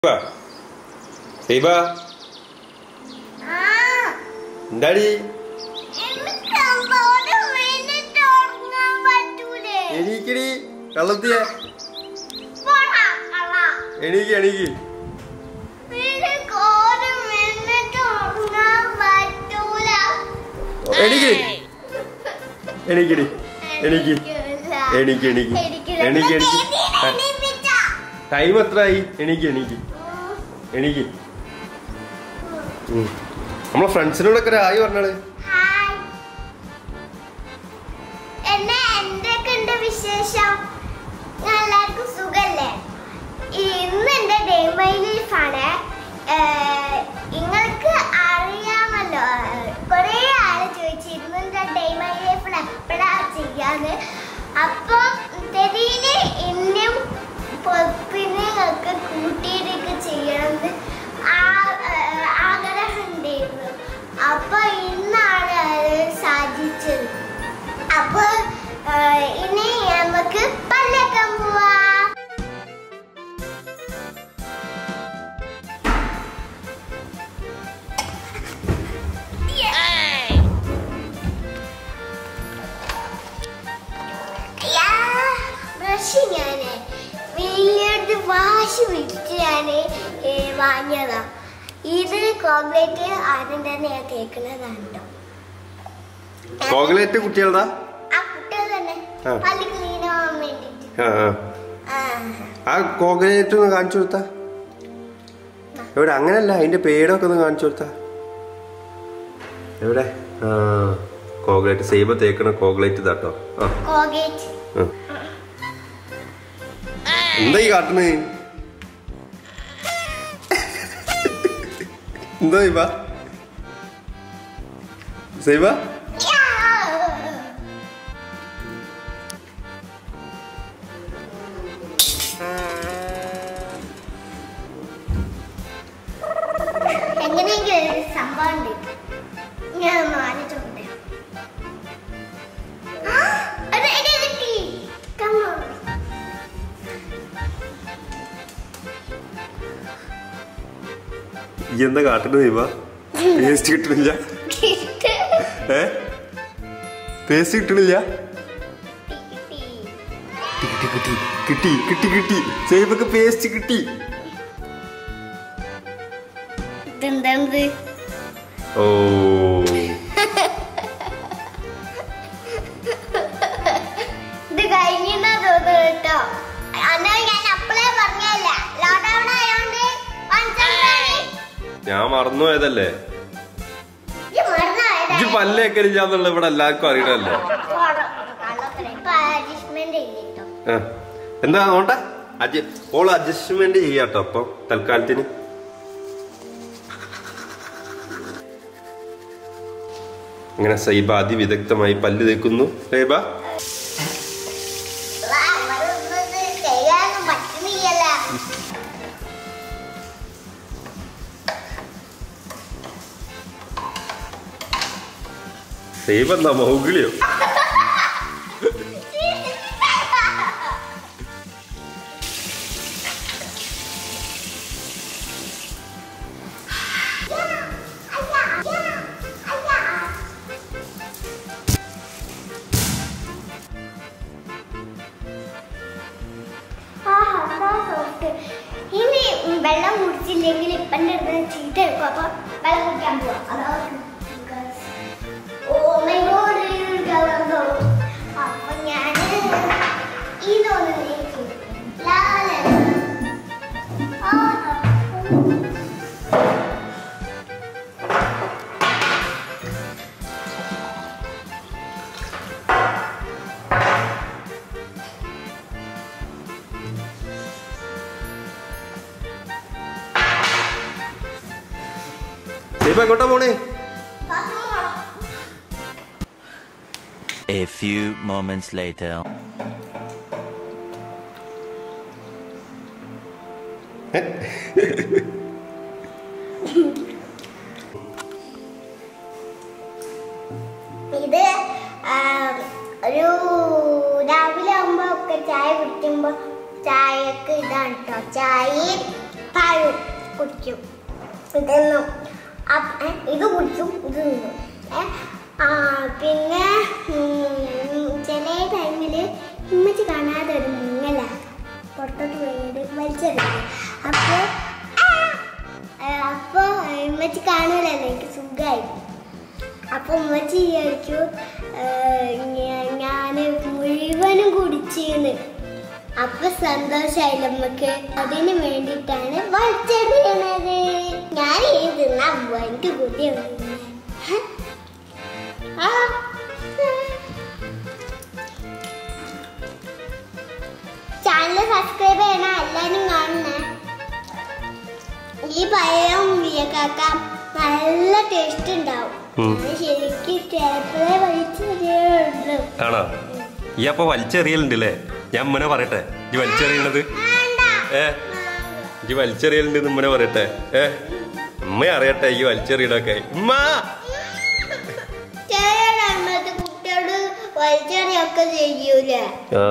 എന്താടി എണീക്കടി കള്ളത്തിയ എണീക്ക് എണീക്ക് എണീക്ക് എണീക്കടി എണീക്ക് എണീക്ക് എണീക്ക് എണീക്ക് എണീക്ക് ടൈം എത്രയായി എണീക്ക് എണീക്ക് എണീക്ക് നമ്മളെ ഫ്രണ്ട്സിനോടൊക്കെ ആയി പറഞ്ഞാള് നിങ്ങൾക്ക് അറിയാമല്ലോ കൊറേ ആള് ചോദിച്ചിരുന്നു ഡേ മൈ ലൈഫിൽ എപ്പോഴാ ചെയ്യാന്ന്. അപ്പൊ തെരീന് എന്നെയും നിങ്ങൾക്ക് കൂട്ടിയിട്ടൊക്കെ ചെയ്യണമെന്ന് ആഗ്രഹം ഉണ്ടായിരുന്നു. അപ്പൊ ഇന്നാണ് അത് സാധിച്ചത്. അപ്പൊ ഇനി നമുക്ക് പല്ലേക്കാൻ പോവാ. ഞാന് വലിയൊരു വാശി വിളിച്ച് ഞാന് വാങ്ങിയതാ. ഇത് ചോക്ലേറ്റ് ആദ്യം തന്നെ ഞാൻ തേക്കുന്നതാണ് കേട്ടോ. ചോക്ലേറ്റ് കുട്ടികളതാ കുട്ടികൾ തന്നെ പല്ല് ക്ലീൻ ആവാൻ വേണ്ടിട്ട്. ആ ചോക്ലേറ്റ് ഒന്ന് കാണിച്ചു കൊടുത്താ എവിടെ? അങ്ങനല്ല, അതിന്റെ പേടൊക്കെ ഒന്ന് കാണിച്ചു കൊടുത്താ എവിടെ? ചോക്ലേറ്റ് സേബ തേക്കണ ചോക്ലേറ്റ് ഇതാട്ടോ. എന്താ ഈ കാട്ടണ്? എന്താ സൈബ? സൈബ എങ്ങനെയെങ്കിലും സംഭവം ഉണ്ട്. ഞാൻ മാനിട്ടുണ്ട്. ഈ എന്താ കാട്ടണ സൈബ? പേസ്റ്റ് കിട്ടണില്ല? പേസ്റ്റ് കിട്ടണില്ല? കിട്ടി കിട്ടി കിട്ടി സൈബക്ക് പേസ്റ്റ് കിട്ടി. ഓ ഇത് കഴിഞ്ഞാ തോന്നുന്നു കേട്ടോ. ഞാൻ അപ്പളേ പറഞ്ഞല്ല, ലോക്ക്ഡൗൺ ആയോണ്ട് ഞാൻ മറന്നു പോയതല്ലേ. ഇജ്ജ് പല്ലേക്കരില്ലാന്നുള്ള ഇവിടെ എല്ലാവർക്കും അറിയണല്ലേ. എന്താ നോട്ടെ ഓള് അഡ്ജസ്റ്റ്മെന്റ് ചെയ്യാട്ടോ. അപ്പൊ തൽക്കാലത്തിന് അങ്ങനെ സൈബ അതിവിദഗ്ധമായി പല്ല് തേക്കുന്നു. സൈബ സൈബ എന്താ മൗഗിളിയോ? ഇനി വെള്ളം കുടിച്ചില്ലെങ്കിൽ ഇപ്പൻ്റെ അടുത്ത് ചീത്ത എടുക്കും. അപ്പൊ വെള്ളം കുടിക്കാൻ പോവാം. അപ്പൊ ഞാന് ഇതൊന്ന് എങ്ങോട്ടാ പോണേ? A few moments later. ഇത് ഒരു രാവിലെ ആകുമ്പോ ഒക്കെ ചായ കുടിക്കുമ്പോ ചായക്ക് ഇതാണ് കേട്ടോ. ചായയും പഴവും കുടിക്കും. ഇതൊന്നും ഇത് കുടിക്കും, ഇത് തിന്നും. പിന്നെ ചില ടൈമില് ഉമ്മച്ചി കാണാതെ ഒരു മുങ്ങല പുറത്തോട്ട് പോയിട്ട് വലിച്ചെറിയും. അപ്പൊ ഉമ്മച്ചി കാണൂലല്ലോ, എനിക്ക് സുഖമായി. അപ്പൊ ഉമ്മച്ചി വിചാരിക്കും ഞാന് മുഴുവനും കുടിച്ചീന്ന്. അപ്പൊ സന്തോഷായില്ല നമുക്ക്. അതിന് വേണ്ടിട്ടാണ് വലിച്ചെറിയണത്. ഞാൻ തിന്നാ എനിക്ക് കുട്ടിയ ചാനൽ സബ്സ്ക്രൈബ് ചെയ്യണ എല്ലാരും കാണുന്നേ. ഈ പഴം കാക്ക നല്ല ടേസ്റ്റ് ഉണ്ടാവും. ആണോ? ഈ അപ്പൊ വലിച്ചെറിയലുണ്ടല്ലേ? ഞാൻ ഉമ്മനെ പറയട്ടെ, ഈ വലിച്ചെറിയണത് ഈ വലിച്ചെറിയലുണ്ട് ഉമ്മനെ പറയട്ടെ. ഉമ്മ അറിയട്ടെ ഈ വലിച്ചെറിയണൊക്കെ. ഉമ്മ കുട്ടിയോട് വലിച്ചെറിയൊക്കെ ചെയ്യൂലേ?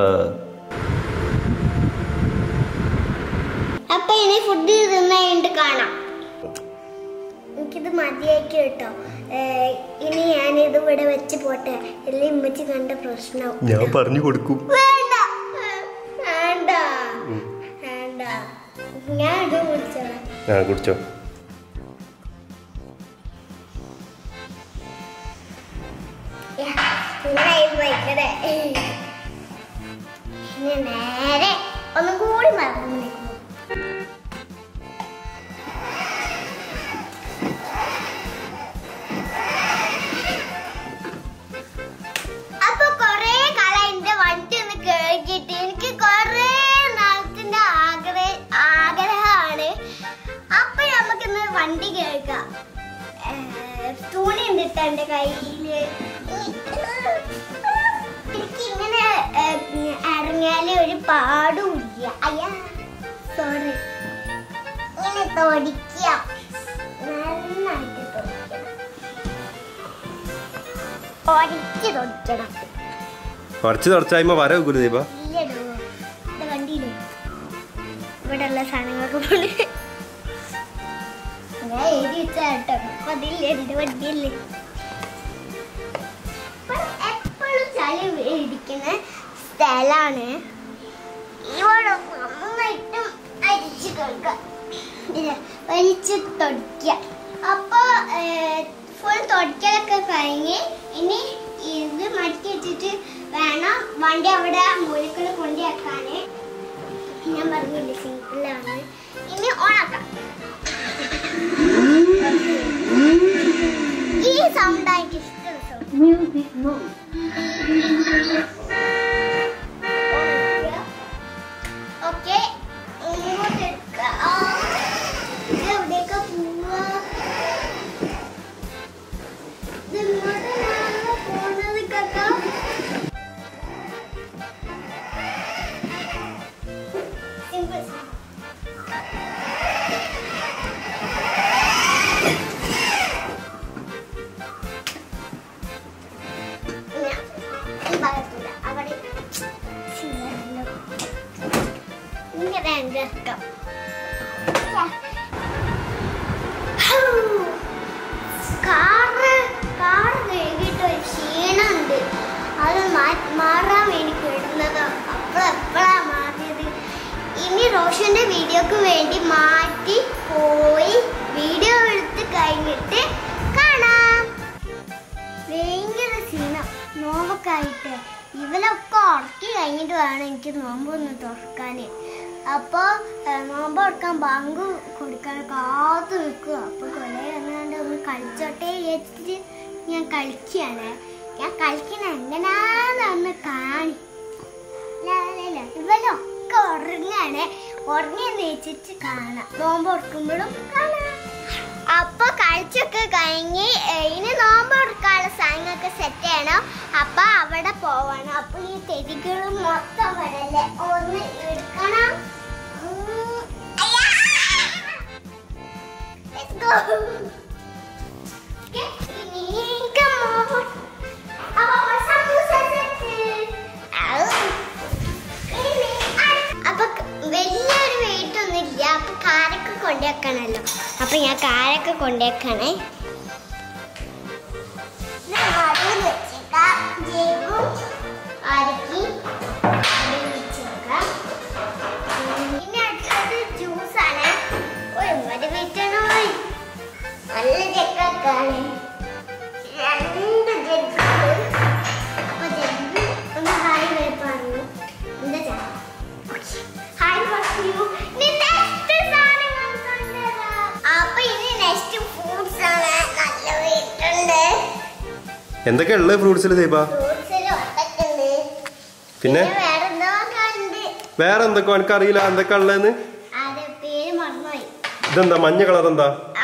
അപ്പൊ ഇനി ഫുഡ് തിന്നായിട്ട് കാണാം. എനിക്കിത് മതിയാക്കി കേട്ടോ. ഇനി ഞാനിത് ഇവിടെ വെച്ച് പോട്ടെ, എല്ലാം ഇമ്മച്ചി കണ്ട പ്രശ്നം ഞാൻ പറഞ്ഞു കൊടുക്കും. വേണ്ട വേണ്ട വേണ്ട, ഞാൻ ഇത് കുടിച്ചോളാം. കുടിച്ചോ. നേരെ ഒന്നും കൂടി മറന്നു. അപ്പൊ കൊറേ കാലം എന്റെ വണ്ടി ഒന്ന് കേൾക്കിട്ട് എനിക്ക് കൊറേ നാളത്തിന്റെ ആഗ്രഹമാണ്. അപ്പൊ നമുക്കിന്ന് വണ്ടി കേൾക്കാം. തുണി ഉണ്ടിട്ട് എന്റെ കയ്യില്. എനിക്ക് ഇങ്ങനെ ഇറങ്ങിയാല് ഒരു പാടുമില്ല. അയ്യാ സോറി. ഇങ്ങനെ തൊടിക്കാം, നന്നായിട്ട് തൊടിക്കണം. കുറച്ച് തുടച്ചായ്മ വര വെക്കൂല ദീപ. വണ്ടിയില് ഇവിടെ ഉള്ള സാധനങ്ങളൊക്കെ പോലെ ഞാൻ എഴുതി വെച്ചാട്ടോ. അതില്ലേ എന്റെ വണ്ടിയല്ലേ. എപ്പോഴും ചളി ഇടിക്കുന്ന സ്ഥലാണ്. ഇവിടെ നന്നായിട്ടും അരിച്ച് കേൾക്കാം, വലിച്ച് തൊടിക്കുക. അപ്പൊ ഫുൾ തൊടിക്കലൊക്കെ കഴിഞ്ഞ് ഇനി ഇത് മടക്കി വെച്ചിട്ട് വേണം വണ്ടി അവിടെ മൂലക്കൾ കൊണ്ടു വെക്കാന്. ഞാൻ പറഞ്ഞില്ലേ സിമ്പിളാണ്. ഇനി ഓണാക്കാം. ഈ സൗണ്ട് എനിക്ക് ഇഷ്ടം. ഓക്കെ, ഇങ്ങോട്ട് എവിടേക്കാ പോവാ? പോണത് കേട്ടോ. സിമ്പിൾ. അവിടെ ഇങ്ങനെ ഇഷ്ടം. കാറ് കഴുകിയിട്ട് ഒരു ക്ഷീണമുണ്ട്. അത് മാറാൻ വേണ്ടി കിടുന്നത്. എപ്പോഴാ മാറിയത്? ഇനി റോഷന്റെ വീഡിയോക്ക് വേണ്ടി മാറ്റി പോയി വീഡിയോ എടുത്ത് കഴിഞ്ഞിട്ട് കാണാം. ഭയങ്കര ക്ഷീണം നോമ്പൊക്കെ ആയിട്ട്. ഇവലൊക്കെ ഉറക്കി കഴിഞ്ഞിട്ട് വേണം എനിക്ക് നോമ്പൊന്ന് തുറക്കാന്. അപ്പൊ നോമ്പ് തുറക്കാൻ ബാങ്ക് കൊടുക്കാൻ കാത്തു നിൽക്കുക. അപ്പൊ കൊലേ വന്നാണ്ട് ഒന്ന് കളിച്ചോട്ടെ വിചാരിച്ചിട്ട് ഞാൻ കളിക്കുകയാണ്. ഞാൻ കളിക്കണ എങ്ങനാന്ന് കാണി. ഇവലൊക്കെ ഉറങ്ങാണ്. ഉറങ്ങി നീച്ചിട്ട് കാണാം. നോമ്പ് തുറക്കുമ്പോഴും കാണാം. അപ്പൊ കളിച്ചൊക്കെ കഴിഞ്ഞ് ഇനി നോമ്പ് തുറക്കാനുള്ള സാധനങ്ങളൊക്കെ സെറ്റ് ചെയ്യണം. അപ്പൊ അവിടെ പോവണം. അപ്പൊ ഈ തെരികളും മൊത്തം വരല്ലേ ഒന്ന് എടുക്കണം. അപ്പൊ വലിയൊരു വെയിറ്റ് ഒന്നും ഇല്ല. അപ്പൊ കാരൊക്കെ കൊണ്ടുവെക്കണല്ലോ. അപ്പൊ ഞാൻ കാലൊക്കെ കൊണ്ടുവെക്കണേ. പിന്നെ അടുത്തത് ജ്യൂസാണ്. ഒരുപാട് വെച്ചണോ, നല്ല ജഗ്ഗാണ്. 2 ജഗ്ഗ്. അപ്പൊ ജഗ്ഗ് ഒന്ന് ഹായ് വരെ പറഞ്ഞു. എന്താ ചാ ഹായ് പറഞ്ഞു. അപ്പൊ ഇനി നെക്സ്റ്റ് ഫ്രൂട്ട്സ് ആണ്. നല്ല വെയിറ്റുണ്ട്. എന്തൊക്കെയാ ഉള്ളത് ഫ്രൂട്ട്സിൽ സൈബ? പിന്നെ വേറെ എന്തൊക്കെ എനിക്ക് അറിയില്ല എന്തൊക്കെ ഉള്ളതെന്ന്. ഇതെന്താ മഞ്ഞ കളർ എന്താ?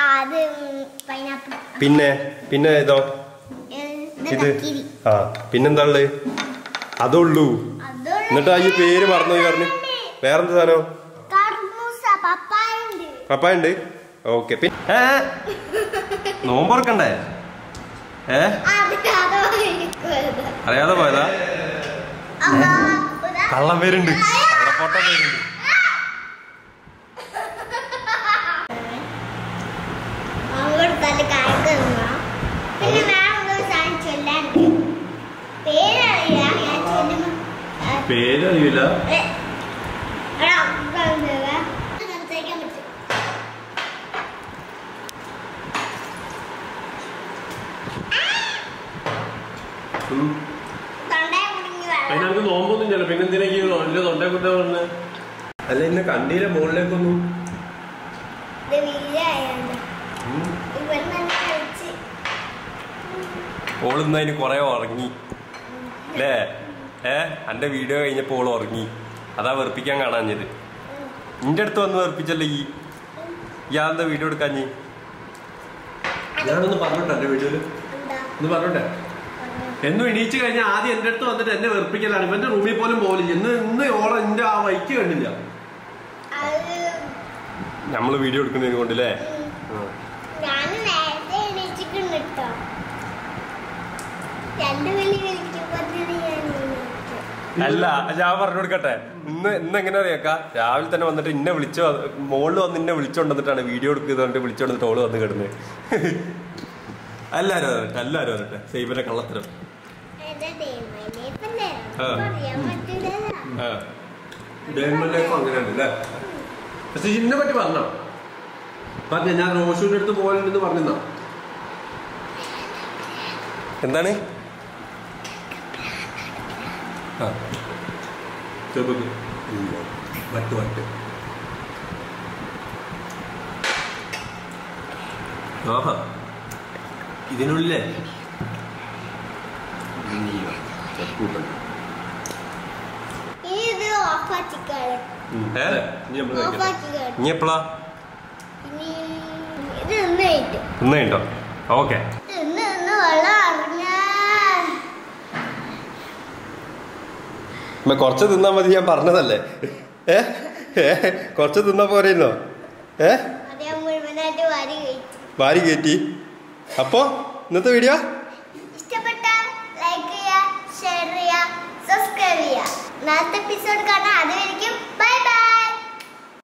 പിന്നെ പിന്നെ ഇതോ ഇത് ആ പിന്നെന്താ ഉള്ളത്? അതുള്ളൂ. എന്നിട്ട് ആ ഈ പേര് മറന്നു പറഞ്ഞു. വേറെന്താ സാധനം? പപ്പായ ഉണ്ട്. ഓക്കെ. പിന്നെ നോമ്പറക്കണ്ടേ? അറിയാതെ പോയതാ? കള്ളം പേരുണ്ട്, കള്ളപ്പോട്ട പേരുണ്ട്. പേരറിയില്ല. അതിനകത്ത് നോമ്പൊന്നും ചെല്ല. പിന്നെ എന്തിനേക്ക് എന്റെ തൊണ്ടയെ കുറ്റ പറഞ്ഞ്? അല്ല എന്നെ കണ്ടീല മുകളിലേക്കൊന്നും. ഓളിന്ന് അതിന് കൊറേ ഉറങ്ങി അല്ലേ? എന്റെ വീഡിയോ കഴിഞ്ഞപ്പോ ഓള് ഉറങ്ങി. അതാ വെറുപ്പിക്കാൻ കാണാഞ്ഞത്. നിന്റെ അടുത്ത് വന്ന് വെറുപ്പിച്ചല്ലേ ഈ എന്താ വീഡിയോ എടുക്കാഞ്ഞ്? ഞാനൊന്ന് പറഞ്ഞോട്ടെ എന്റെ വീഡിയോയില് ഒന്ന് പറഞ്ഞോട്ടെ. എന്നും എണീച്ച് കഴിഞ്ഞാൽ ആദ്യം എന്റെ അടുത്ത് വന്നിട്ട് എന്നെ വെറുപ്പിക്കലാണ്. ഇവന്റെ റൂമിൽ പോലും പോലില്ല. ഇന്ന് ഓളെ എന്റെ ആ വൈക്ക് കണ്ടില്ല. നമ്മള് വീഡിയോ എടുക്കുന്നതിന് കൊണ്ടല്ലേ? അല്ല ഞാൻ പറഞ്ഞു കൊടുക്കട്ടെ. ഇന്ന് എങ്ങനെ അറിയാക്ക? രാവിലെ തന്നെ വന്നിട്ട് ഇന്നെ വിളിച്ചോ, മോളിൽ വന്ന് ഇന്നെ വിളിച്ചോണ്ടിട്ടാണ് വീഡിയോ എടുക്കുന്നത്. വിളിച്ചോണ്ടിട്ട് ഓള് വന്ന് കിടന്ന്. എല്ലാരും വരട്ടെ. സൈബന്റെ കള്ളത്തരം. അങ്ങനെയാണല്ലേ? പക്ഷെ ഇതിനെ പറ്റി പറഞ്ഞോ? ഞാൻ റോഷുവിന്റെ അടുത്ത് പോകലുണ്ടെന്ന് പറഞ്ഞാ എന്താണ്? വട്ട് ആഹാ ഇതിനുള്ളിലെ ഇനി എപ്പോഴാ? ഇന്നോ? ഓക്കെ. കുറച്ച് തിന്നാ മതി. ഞാൻ പറഞ്ഞതല്ലേ? കുറച്ച് തിന്നാ പോരെന്നോ? വാരി കയറ്റി. അപ്പൊ ഇന്നത്തെ വീഡിയോ ഇഷ്ടപ്പെട്ടാൽ ലൈക്ക് ചെയ്യുക, ഷെയർ ചെയ്യുക, സബ്സ്ക്രൈബ് ചെയ്യുക. നാളത്തെ എപ്പിസോഡ് കാണാൻ. അതുവരെയും ബൈ.